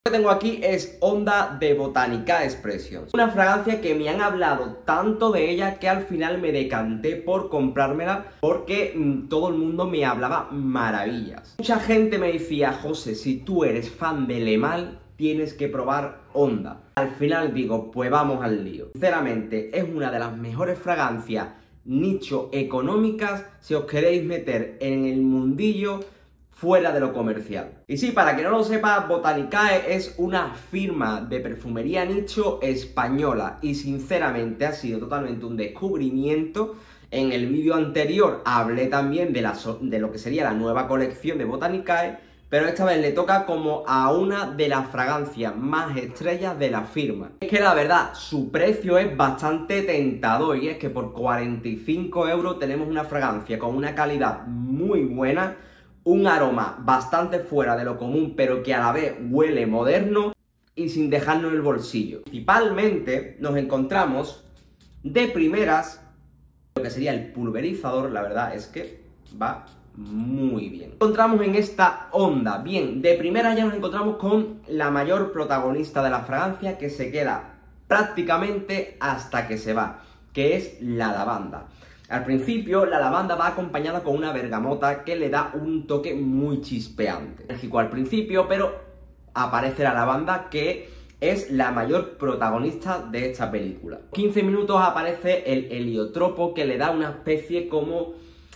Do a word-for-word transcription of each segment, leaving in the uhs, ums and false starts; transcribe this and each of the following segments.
Lo que tengo aquí es Onda de Botanica Expressions, una fragancia que me han hablado tanto de ella que al final me decanté por comprármela porque mmm, todo el mundo me hablaba maravillas. Mucha gente me decía: José, si tú eres fan de Le Mal, tienes que probar Onda. Al final digo, pues vamos al lío. Sinceramente, es una de las mejores fragancias nicho económicas si os queréis meter en el mundillo fuera de lo comercial. Y sí, para que no lo sepa, Botanicae es una firma de perfumería nicho española y sinceramente ha sido totalmente un descubrimiento. En el vídeo anterior hablé también de, la, de lo que sería la nueva colección de Botanicae, pero esta vez le toca como a una de las fragancias más estrellas de la firma. Es que la verdad, su precio es bastante tentador y es que por cuarenta y cinco euros tenemos una fragancia con una calidad muy buena, un aroma bastante fuera de lo común, pero que a la vez huele moderno y sin dejarnos el bolsillo. Principalmente nos encontramos de primeras lo que sería el pulverizador. La verdad es que va muy bien. Encontramos en esta Onda. Bien, de primeras ya nos encontramos con la mayor protagonista de la fragancia, que se queda prácticamente hasta que se va, que es la lavanda. Al principio la lavanda va acompañada con una bergamota que le da un toque muy chispeante. Enérgico al principio, pero aparece la lavanda, que es la mayor protagonista de esta película. quince minutos aparece el heliotropo, que le da una especie como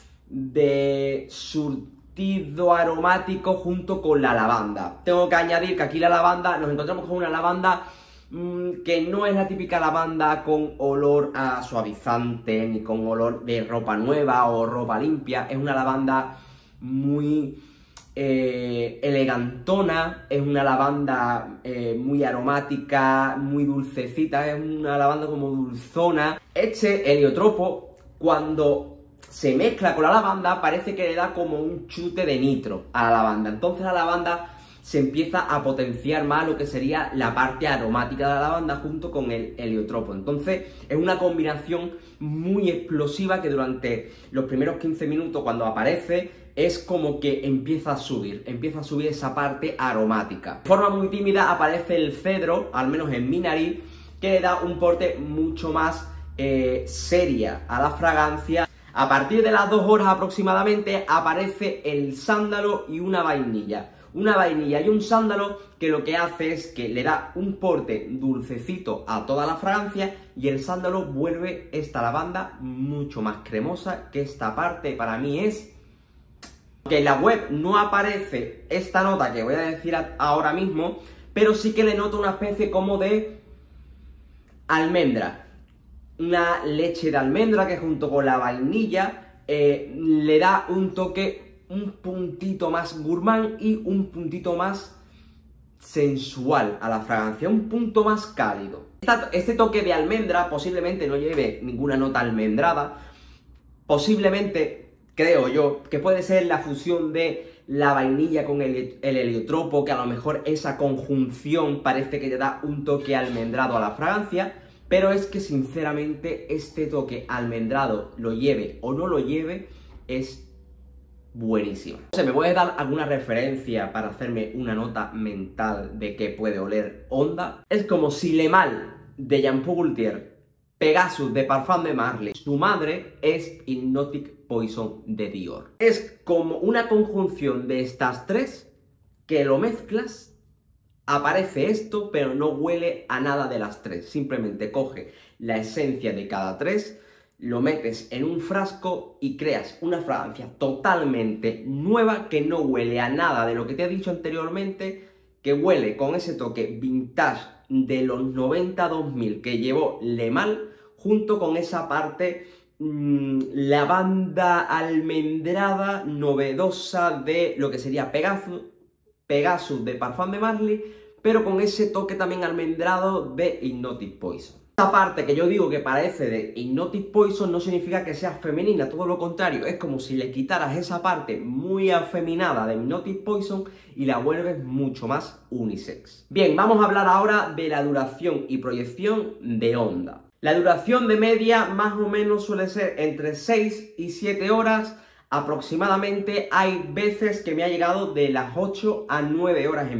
de surtido aromático junto con la lavanda. Tengo que añadir que aquí la lavanda, nos encontramos con una lavanda que no es la típica lavanda con olor a suavizante ni con olor de ropa nueva o ropa limpia. Es una lavanda muy eh, elegantona, es una lavanda eh, muy aromática, muy dulcecita, es una lavanda como dulzona. Este heliotropo, cuando se mezcla con la lavanda, parece que le da como un chute de nitro a la lavanda. Entonces la lavanda se empieza a potenciar más lo que sería la parte aromática de la lavanda junto con el heliotropo. Entonces es una combinación muy explosiva que durante los primeros quince minutos, cuando aparece, es como que empieza a subir, empieza a subir esa parte aromática. De forma muy tímida aparece el cedro, al menos en mi nariz, que le da un porte mucho más eh, seria a la fragancia. A partir de las dos horas aproximadamente aparece el sándalo y una vainilla. Una vainilla y un sándalo que lo que hace es que le da un porte dulcecito a toda la fragancia, y el sándalo vuelve esta lavanda mucho más cremosa, que esta parte para mí es... Que en la web no aparece esta nota que voy a decir ahora mismo, pero sí que le noto una especie como de almendra. Una leche de almendra que junto con la vainilla eh, le da un toque un puntito más gourmand y un puntito más sensual a la fragancia, un punto más cálido. Este toque de almendra posiblemente no lleve ninguna nota almendrada, posiblemente, creo yo, que puede ser la fusión de la vainilla con el, el heliotropo, que a lo mejor esa conjunción parece que te da un toque almendrado a la fragancia, pero es que sinceramente este toque almendrado, lo lleve o no lo lleve, es buenísima. O sea, ¿me puedes dar alguna referencia para hacerme una nota mental de qué puede oler Onda? Es como si Le Mal de Jean Paul Gaultier, Pegasus de Parfum de Marly, su madre es Hypnotic Poison de Dior. Es como una conjunción de estas tres que lo mezclas, aparece esto, pero no huele a nada de las tres. Simplemente coge la esencia de cada tres, lo metes en un frasco y creas una fragancia totalmente nueva que no huele a nada de lo que te he dicho anteriormente, que huele con ese toque vintage de los noventa dos mil que llevó Le Mal, junto con esa parte mmm, lavanda almendrada novedosa de lo que sería Pegasus, Pegasus de Parfum de Marly, pero con ese toque también almendrado de Hypnotic Poison. Esta parte que yo digo que parece de Hypnotic Poison no significa que sea femenina, todo lo contrario, es como si le quitaras esa parte muy afeminada de Hypnotic Poison y la vuelves mucho más unisex. Bien, vamos a hablar ahora de la duración y proyección de Onda. La duración de media más o menos suele ser entre seis y siete horas aproximadamente. Hay veces que me ha llegado de las ocho a nueve horas en piel.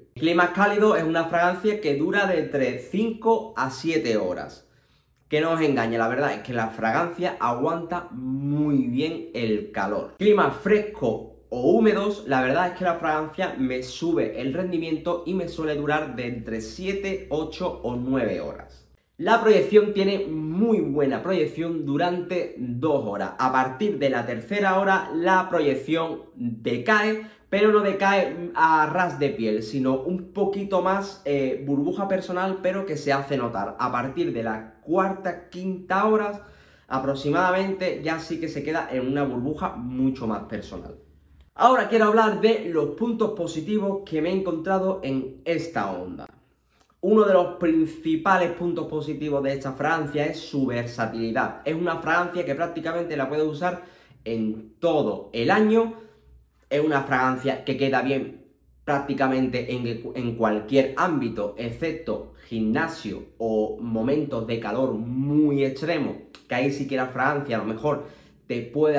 Clima cálido es una fragancia que dura de entre cinco a siete horas. Que no os engañe, la verdad es que la fragancia aguanta muy bien el calor. Clima fresco o húmedos, la verdad es que la fragancia me sube el rendimiento y me suele durar de entre siete, ocho o nueve horas. La proyección tiene muy buena proyección durante dos horas. A partir de la tercera hora la proyección decae, pero no decae a ras de piel, sino un poquito más eh, burbuja personal, pero que se hace notar. A partir de la cuarta, quinta horas aproximadamente ya sí que se queda en una burbuja mucho más personal. Ahora quiero hablar de los puntos positivos que me he encontrado en esta onda. Uno de los principales puntos positivos de esta fragancia es su versatilidad. Es una fragancia que prácticamente la puedes usar en todo el año. Es una fragancia que queda bien prácticamente en, en cualquier ámbito, excepto gimnasio o momentos de calor muy extremos, que ahí sí que la fragancia a lo mejor te puede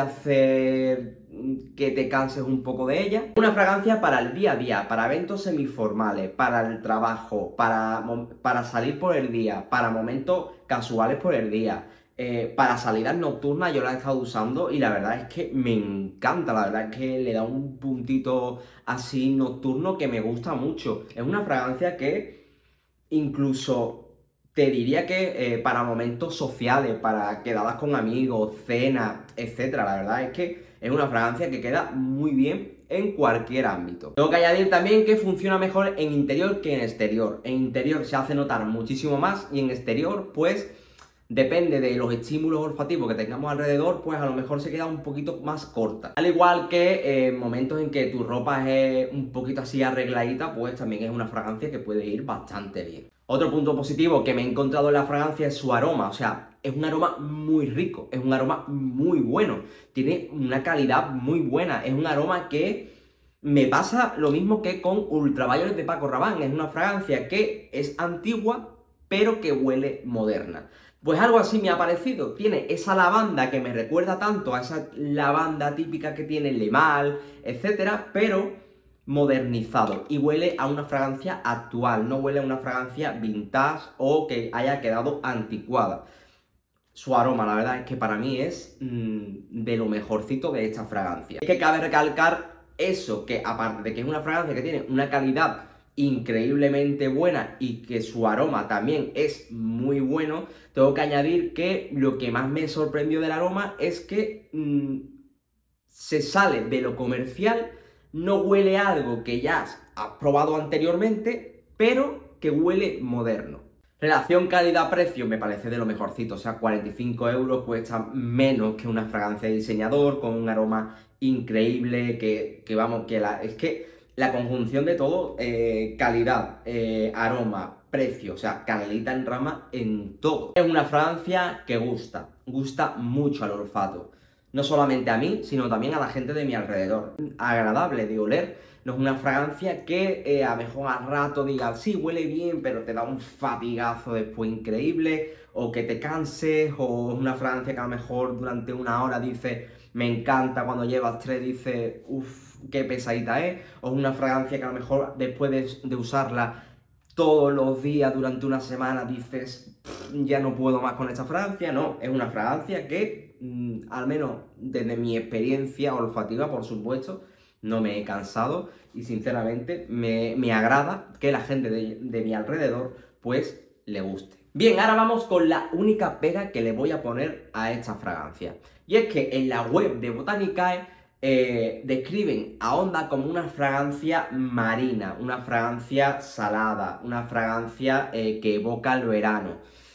hacer que te canses un poco de ella. Una fragancia para el día a día, para eventos semiformales, para el trabajo, para, para salir por el día, para momentos casuales por el día, eh, para salidas nocturnas. Yo la he estado usando y la verdad es que me encanta, la verdad es que le da un puntito así nocturno que me gusta mucho. Es una fragancia que incluso te diría que eh, para momentos sociales, para quedadas con amigos, cenas, etcétera, la verdad es que es una fragancia que queda muy bien en cualquier ámbito. Tengo que añadir también que funciona mejor en interior que en exterior. En interior se hace notar muchísimo más y en exterior, pues, depende de los estímulos olfativos que tengamos alrededor, pues a lo mejor se queda un poquito más corta. Al igual que en eh, momentos en que tu ropa es un poquito así arregladita, pues también es una fragancia que puede ir bastante bien. Otro punto positivo que me he encontrado en la fragancia es su aroma, o sea, es un aroma muy rico, es un aroma muy bueno, tiene una calidad muy buena, es un aroma que me pasa lo mismo que con Ultraviolet de Paco Rabanne. Es una fragancia que es antigua, pero que huele moderna. Pues algo así me ha parecido, tiene esa lavanda que me recuerda tanto a esa lavanda típica que tiene Le Mal, etcétera, pero modernizado y huele a una fragancia actual, no huele a una fragancia vintage o que haya quedado anticuada. Su aroma, la verdad es que para mí es mmm, de lo mejorcito de esta fragancia. Es que cabe recalcar eso, que aparte de que es una fragancia que tiene una calidad increíblemente buena y que su aroma también es muy bueno, tengo que añadir que lo que más me sorprendió del aroma es que mmm, se sale de lo comercial. No huele a algo que ya has probado anteriormente, pero que huele moderno. Relación calidad-precio me parece de lo mejorcito, o sea, cuarenta y cinco euros cuesta menos que una fragancia de diseñador, con un aroma increíble, que, que vamos, que la, es que la conjunción de todo, eh, calidad, eh, aroma, precio, o sea, canelita en rama en todo. Es una fragancia que gusta, gusta mucho al olfato. No solamente a mí, sino también a la gente de mi alrededor. Agradable de oler, no es una fragancia que eh, a lo mejor al rato digas, sí, huele bien, pero te da un fatigazo después increíble, o que te canses, o es una fragancia que a lo mejor durante una hora dices, me encanta, cuando llevas tres dices, uff, qué pesadita es, o es una fragancia que a lo mejor después de, de usarla todos los días durante una semana dices, ya no puedo más con esta fragancia. No, es una fragancia que, mmm, al menos desde mi experiencia olfativa, por supuesto, no me he cansado y sinceramente me, me agrada que la gente de, de mi alrededor pues le guste. Bien, ahora vamos con la única pega que le voy a poner a esta fragancia. Y es que en la web de Botanicae Eh, describen a Onda como una fragancia marina, una fragancia salada, una fragancia eh, que evoca el verano.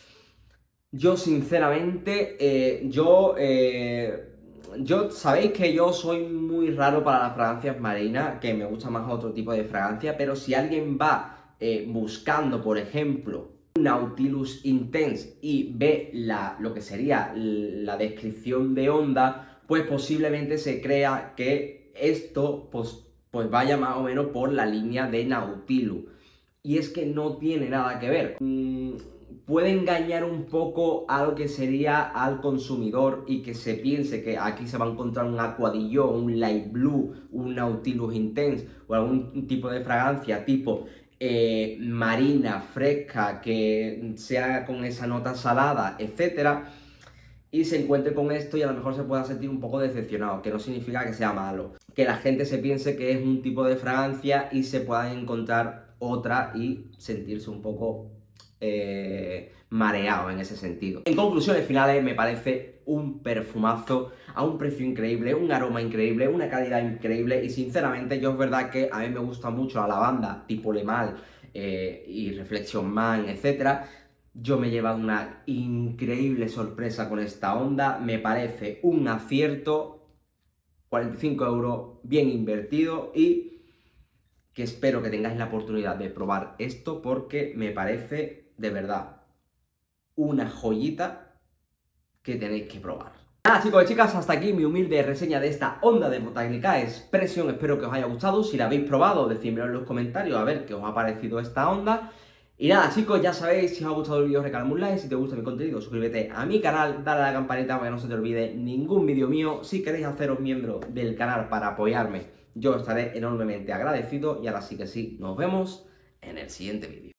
Yo sinceramente, eh, yo, eh, yo, sabéis que yo soy muy raro para las fragancias marinas, que me gusta más otro tipo de fragancia, pero si alguien va eh, buscando, por ejemplo, Nautilus Intense y ve la, lo que sería la descripción de Onda, pues posiblemente se crea que esto pues, pues vaya más o menos por la línea de Nautilus. Y es que no tiene nada que ver. Mm, puede engañar un poco a lo que sería al consumidor y que se piense que aquí se va a encontrar un Aqua di Gio, un Light Blue, un Nautilus Intense o algún tipo de fragancia tipo eh, marina, fresca, que sea con esa nota salada, etcétera, y se encuentre con esto y a lo mejor se pueda sentir un poco decepcionado, que no significa que sea malo, que la gente se piense que es un tipo de fragancia y se puedan encontrar otra y sentirse un poco eh, mareado en ese sentido. En conclusiones finales, me parece un perfumazo a un precio increíble, un aroma increíble, una calidad increíble y sinceramente yo es verdad que a mí me gusta mucho la lavanda tipo Le Mal eh, y Reflection Man, etcétera. Yo me he llevado una increíble sorpresa con esta onda, me parece un acierto, cuarenta y cinco euros bien invertido y que espero que tengáis la oportunidad de probar esto porque me parece de verdad una joyita que tenéis que probar. Nada chicos y chicas, hasta aquí mi humilde reseña de esta onda de Botanica Expression, espero que os haya gustado, si la habéis probado decídmelo en los comentarios a ver qué os ha parecido esta onda. Y nada chicos, ya sabéis, si os ha gustado el vídeo regaladme un like, si te gusta mi contenido suscríbete a mi canal, dale a la campanita para que no se te olvide ningún vídeo mío, si queréis haceros miembro del canal para apoyarme, yo estaré enormemente agradecido y ahora sí que sí, nos vemos en el siguiente vídeo.